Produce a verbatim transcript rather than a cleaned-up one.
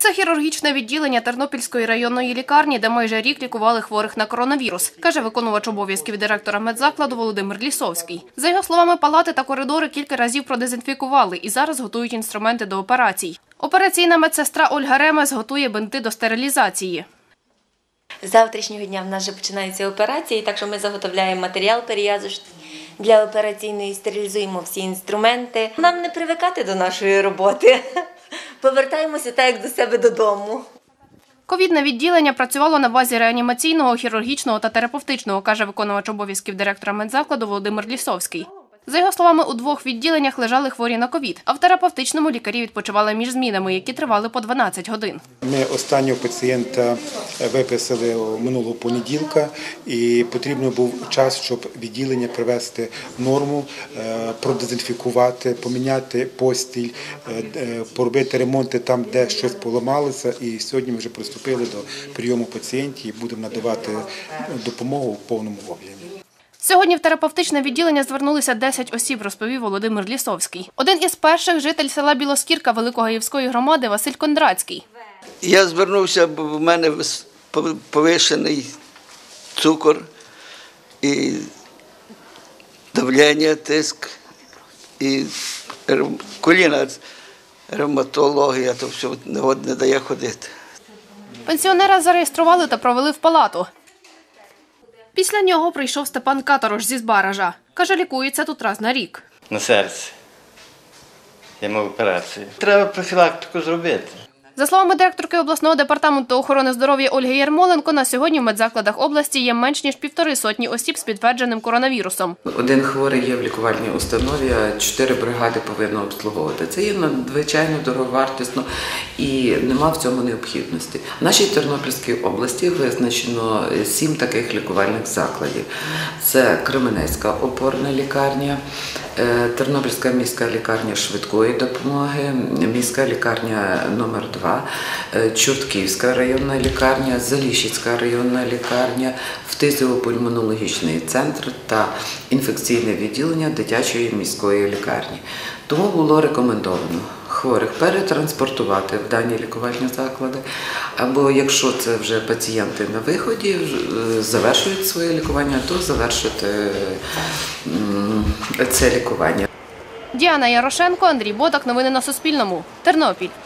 Це хірургічне відділення Тернопільської районної лікарні, де майже рік лікували хворих на коронавірус, каже виконувач обов'язків директора медзакладу Володимир Лісовський. За його словами, палати та коридори кілька разів продезінфікували і зараз готують інструменти до операцій. Операційна медсестра Ольга Ремес готує бинти до стерилізації. З завтрашнього дня в нас вже починаються операції, так що ми заготовляємо матеріал перев'язочний для операційної, стерилізуємо всі інструменти. Нам не привикати до нашої роботи. Повертаємося так, як до себе додому. Ковідне відділення працювало на базі реанімаційного, хірургічного та терапевтичного, каже виконувач обов'язків директора медзакладу Володимир Лісовський. За його словами, у двох відділеннях лежали хворі на ковід, а в терапевтичному лікарі відпочивали між змінами, які тривали по дванадцять годин. Ми останнього пацієнта виписали минулого понеділка і потрібно був час, щоб відділення привести в норму, продезінфікувати, поміняти постіль, поробити ремонти там, де щось поламалося. І сьогодні ми вже приступили до прийому пацієнтів і будемо надавати допомогу в повному об'ємі. Сьогодні в терапевтичне відділення звернулися десять осіб, розповів Володимир Лісовський. Один із перших – житель села Білоскірка Великогаївської громади Василь Кондрацький. Я звернувся, бо в мене повищений цукор і давлення, тиск, і коліна, ревматологія, то все не дає ходити. Пенсіонера зареєстрували та провели в палату. Після нього прийшов Степан Каторош зі Збаража. Каже, лікується тут раз на рік. На серці. Я мав операцію. Треба профілактику зробити. За словами директорки обласного департаменту охорони здоров'я Ольги Ярмоленко, на сьогодні в медзакладах області є менш ніж півтори сотні осіб з підтвердженим коронавірусом. Один хворий є в лікувальній установі, а чотири бригади повинно обслуговувати. Це є надзвичайно дороговартісно і нема в цьому необхідності. В нашій Тернопільській області визначено сім таких лікувальних закладів. Це Кременецька опорна лікарня, Тернопільська міська лікарня швидкої допомоги, міська лікарня номер два, Чортківська районна лікарня, Заліщицька районна лікарня, фтизіопульмонологічний центр та інфекційне відділення дитячої міської лікарні. Тому було рекомендовано хворих перетранспортувати в дані лікувальні заклади, або якщо це вже пацієнти на виході, завершують своє лікування, то завершити це лікування. Діана Ярошенко, Андрій Бодак. Новини на Суспільному. Тернопіль.